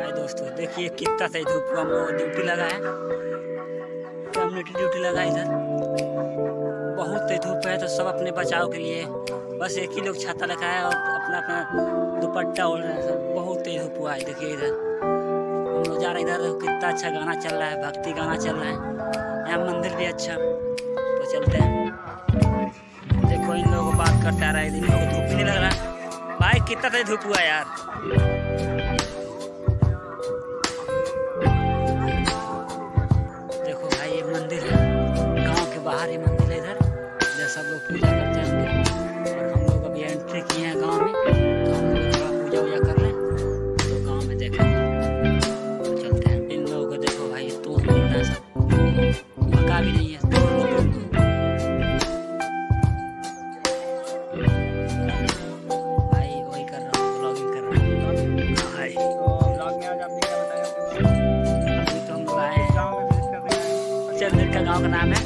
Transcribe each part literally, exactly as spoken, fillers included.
हाय दोस्तों, देखिए कितना सही धूप हम लोग ड्यूटी लगा है, कम्युनिटी ड्यूटी लगा है इधर। बहुत तेज धूप है तो सब अपने बचाव के लिए बस एक ही लोग छाता रखा है और अपना अपना दुपट्टा ओढ़ रहा है। सब बहुत तेज धूप हुआ है। देखिए इधर हम लोग जा रहे हैं, इधर कितना अच्छा गाना चल रहा है, भक्ति गाना चल रहा है। यहाँ मंदिर भी अच्छा, तो चलते हैं। देखो इन लोगों को बात करता रहा है, इन लोगों को धूप नहीं लग रहा भाई। कितना तेज धूप हुआ यार। देखो भाई ये मंदिर है, गांव के बाहर ये मंदिर है। इधर इधर सब लोग पूजा करते हैं और हम लोग अभी एंट्री किए हैं गांव में, तो हम लोग थोड़ा पूजा वूजा कर रहे हैं। तो गांव में देखेंगे, तो चलते हैं। इन लोगों को देखो भाई, तो बोलना सब मका भी नहीं है। का गांव का नाम है।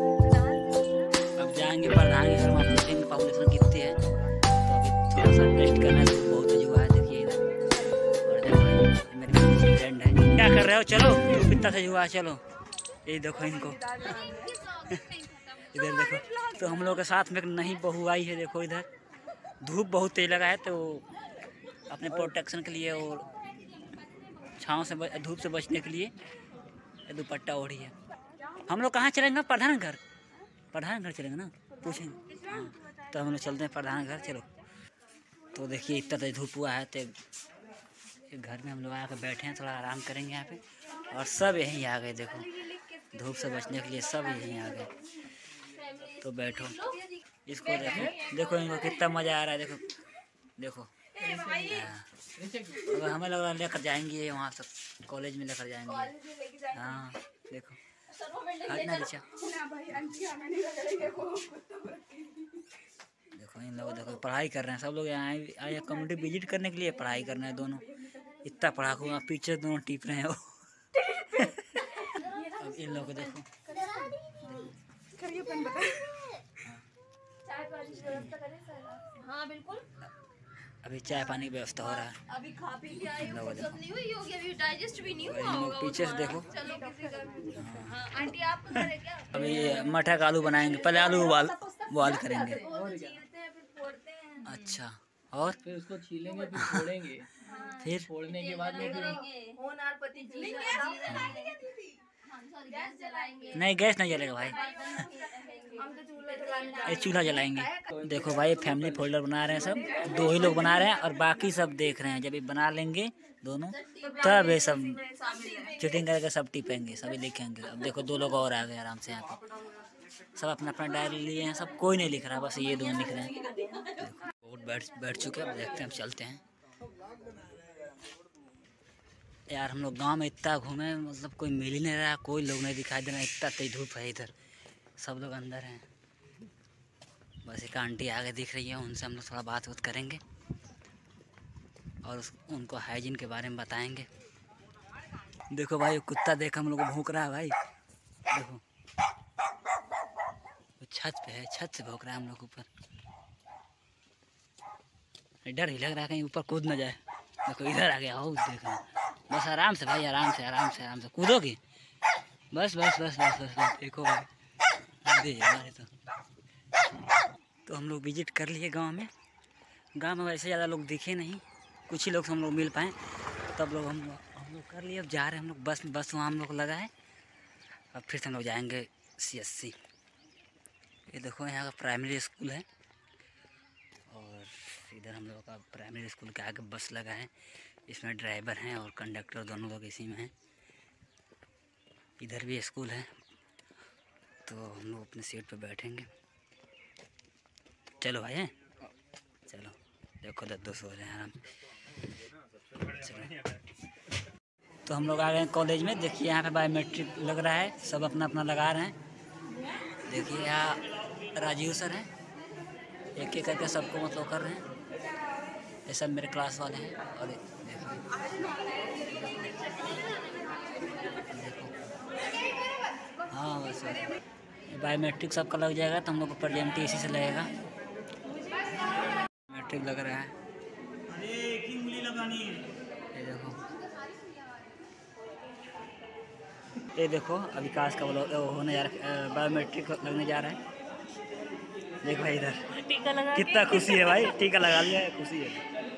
अब जाएंगे प्रधान के घर, वहाँ पूछेंगे पॉपुलेशन कितनी है। तो अभी थोड़ा सा टेस्ट करना है, तो बहुत तेज हुआ है। देखिए इधर और देखो मेरी फ्रेंड है। क्या कर रहे हो? चलो कितना तेज हुआ है, चलो ये देखो इनको इधर देखो। तो हम लोग के साथ में एक नई बहू आई है। देखो इधर धूप बहुत तेज लगा है, तो अपने प्रोटेक्शन के लिए और छाँव से धूप से बचने के लिए दुपट्टा ओढ़ी है। हम लोग कहाँ चलेंगे? प्रधान घर, प्रधान घर चलेंगे ना, पूछेंगे। हाँ तो हम लोग चलते हैं प्रधान घर, चलो। तो देखिए इतना तेज धूप हुआ है, तो घर में हम लोग आकर बैठे हैं, थोड़ा आराम करेंगे यहाँ पे। और सब यहीं आ गए, देखो धूप से बचने के लिए सब यहीं आ गए। तो बैठो, इसको देखो, देखो इनको कितना मज़ा आ रहा है। देखो देखो अब हमें लग रहा है लेकर जाएंगे वहाँ सब, कॉलेज में लेकर जाएंगे। हाँ देखो हटना नीचे। देखो इन लोग देखो पढ़ाई कर रहे हैं, सब लोग यहाँ आए कम्युनिटी विजिट करने के लिए, पढ़ाई कर रहे हैं दोनों। इतना पढ़ाकू हुआ, पीछे दोनों टिप रहे हैं वो। अब इन लोगों को देखो, हाँ बिल्कुल। अभी चाय पानी की व्यवस्था हो रहा है। अभी खा पी के आए हो, सब नहीं हुई होगी, अभी डाइजेस्ट भी नहीं हुआ होगा। पीछे से देखो। चलो किसी का। हाँ आंटी आपको करे क्या? अभी मटर का आलू बनाएंगे, पहले आलू उबाल बॉयल करेंगे। छीलते हैं फिर फोड़ते हैं। अच्छा, और फिर उसको छीलेंगे, फिर फोड़ेंगे। फिर फोड़ने के बाद में फिर नहीं, गैस नहीं जलेगा भाई, ये चूल्हा जलाएंगे। देखो भाई फैमिली फोल्डर बना रहे हैं, सब दो ही लोग बना रहे हैं और बाकी सब देख रहे हैं। जब ये बना लेंगे दोनों, तब ये सब चीटिंग करके सब टिपेंगे, सभी लिखेंगे। अब देखो दो लोग और आ गए आराम से यहाँ पे, सब अपना अपना डायरी लिए हैं, सब कोई नहीं लिख रहा, बस ये दोनों लिख रहे हैं। देखो बैठ बैठ चुके हैं, देखते हैं, हम चलते हैं। यार हम लोग गांव में इतना घूमे, मतलब कोई मिल ही नहीं रहा, कोई लोग नहीं दिखाई दे रहा, इतना तेज धूप है इधर, सब लोग अंदर हैं। बस एक आंटी आगे दिख रही है, उनसे हम लोग थोड़ा बात बात करेंगे और उस, उनको हाइजीन के बारे में बताएंगे। देखो भाई कुत्ता देख हम लोग को भौंक रहा है भाई, देखो वो छत पे है, छत से भौंक रहा है हम लोग ऊपर। डर ही लग रहा है कहीं ऊपर कूद ना जाए। देखो इधर आ गया हो, देखो बस आराम से भाई, आराम से आराम से आराम से कूदोगे, बस बस बस बस बस बस। देखो भाई हमारे तो तो हम लोग विजिट कर लिए गांव में। गांव में वैसे ज़्यादा लोग दिखे नहीं, कुछ ही लोग से हम लोग मिल पाए, तब लोग हम लोग हम लोग कर लिए। अब जा रहे हैं हम लोग बस बस वहाँ हम लोग लगा है। अब फिर से हम लोग जाएंगे सी एस सी। ये देखो यहाँ का प्राइमरी स्कूल है और इधर हम लोग का प्राइमरी स्कूल के आगे बस लगा है, इसमें ड्राइवर हैं और कंडक्टर दोनों लोग इसी में हैं। इधर भी स्कूल है, तो हम लोग अपने सीट पे बैठेंगे। चलो भाई हैं, चलो। देखो दद्दू सो रहे हैं आराम। चलो तो हम लोग आ गए हैं कॉलेज में। देखिए यहाँ पे बायोमेट्रिक लग रहा है, सब अपना अपना लगा रहे हैं। देखिए यहाँ राजीव सर हैं, एक एक करके सबको मतलब कर रहे हैं। ये सब मेरे क्लास वाले हैं। और देखो हाँ बस बायोमेट्रिक सबका लग जाएगा, तो हम लोग को प्रेजेंट इसी से लगेगा। मैट्रिक लग रहा है, ये देखो ये देखो अभी विकास का वो होने जा रहा है, बायोमेट्रिक लगने जा रहा है। देखो भाई इधर टीका लगा कितना खुशी है भाई, टीका लगा लिया है, खुशी है।